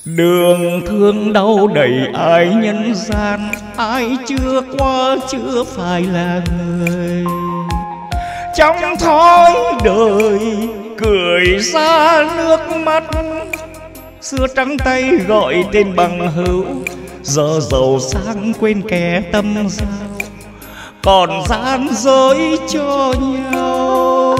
Đường thương đau đầy ai nhân gian, ai chưa qua chưa phải là người. Trong thói đời cười ra nước mắt, xưa trắng tay gọi tên bằng hữu, giờ giàu sang quên kẻ tâm giao, còn gian dối cho nhau.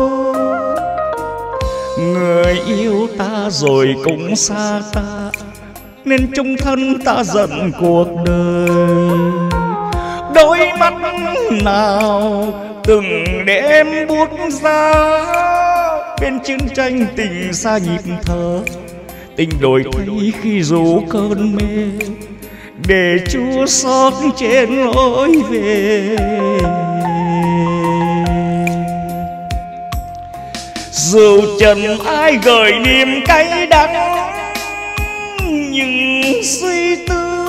Người yêu ta rồi cũng xa ta, nên chung thân ta giận cuộc đời. Đôi mắt nào từng đêm buốt giá, bên chiến tranh tình xa nhịp thở, tình đổi thay khi rủ cơn mê, để Chúa xót trên lối về. Dù trần ai gợi niềm cay đắng, nhưng suy tư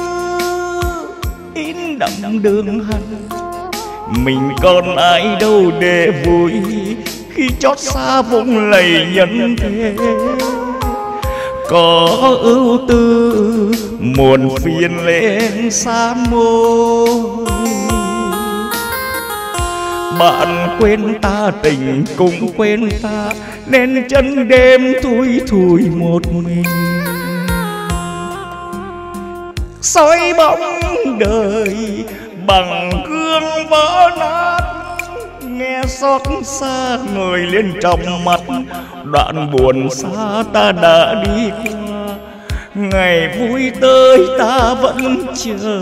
in đậm đường hằn. Mình còn ai đâu để vui khi chót xa vùng lầy nhân thế. Có ưu tư muộn phiền lên xa môi, bạn quên ta tình cũng quên ta, nên chân đêm thui thui một mình. Soi bóng đời bằng gương vỡ nát, nghe xót xa người lên trong mắt. Đoạn buồn xa ta đã đi qua, ngày vui tới ta vẫn chờ.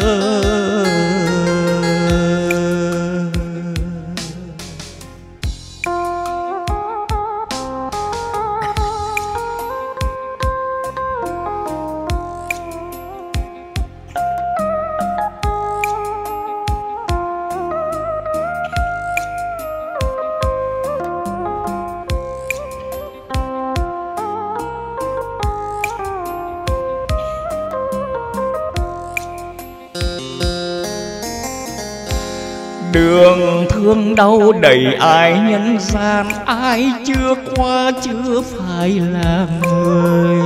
Đường thương đau đầy ai nhân gian, ai chưa qua chưa phải là người.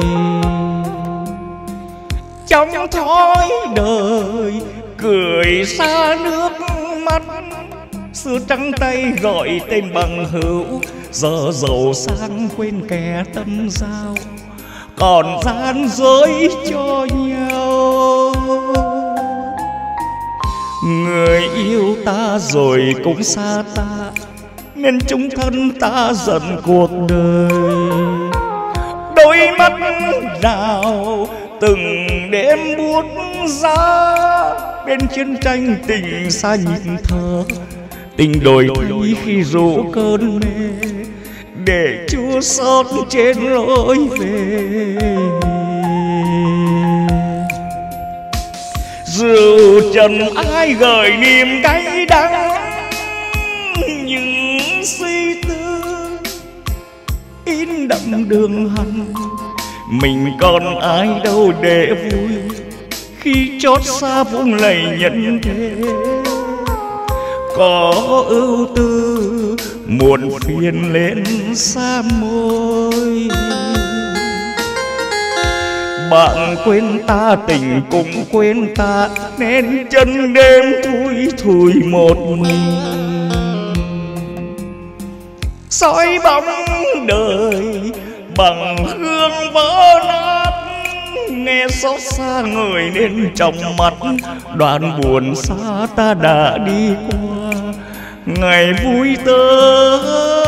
Trong thói đời cười xa nước mắt, xưa trắng tay gọi tên bằng hữu, giờ giàu sang quên kẻ tâm giao, còn gian dối cho nhau. Người yêu ta rồi cũng xa ta, nên chung thân ta giận cuộc đời. Đôi mắt nào từng đêm buốt giá, bên chiến tranh tình xa nhịp thở, tình đổi thay khi rủ cơn mê, để Chúa xót trên lối về. Dù trần ai gợi niềm cay đắng, nhưng suy tư in đậm đường hằn. Mình còn ai đâu để vui khi chót xa vùng lầy nhân thế. Có ưu tư muộn phiền lên xa môi, bạn quên ta tình cũng quên ta, nên chân đêm thui thui một mình. Soi bóng đời bằng hương vỡ nát, nghe xót xa người nên trong mắt. Đoạn buồn xa ta đã đi qua, ngày vui tới